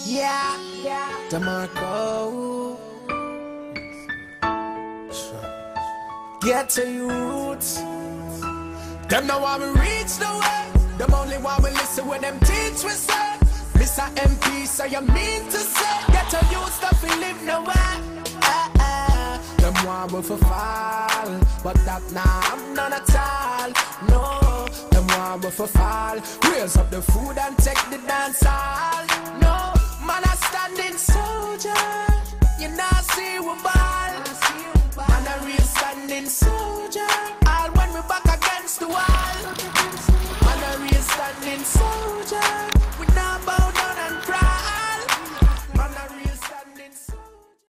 Yeah, DeMarco. Get to your roots. Them know why we reach the way. Them only want we listen when them teach we say. Mr. MP, so you mean to say. Get to you stuff we live nowhere. Them want we for fall, but that nah, I'm none at all. No, them want we for fall. Raise up the food and take the dance hall. No, man a standing soldier. You not see we ball. Man a real standing soldier.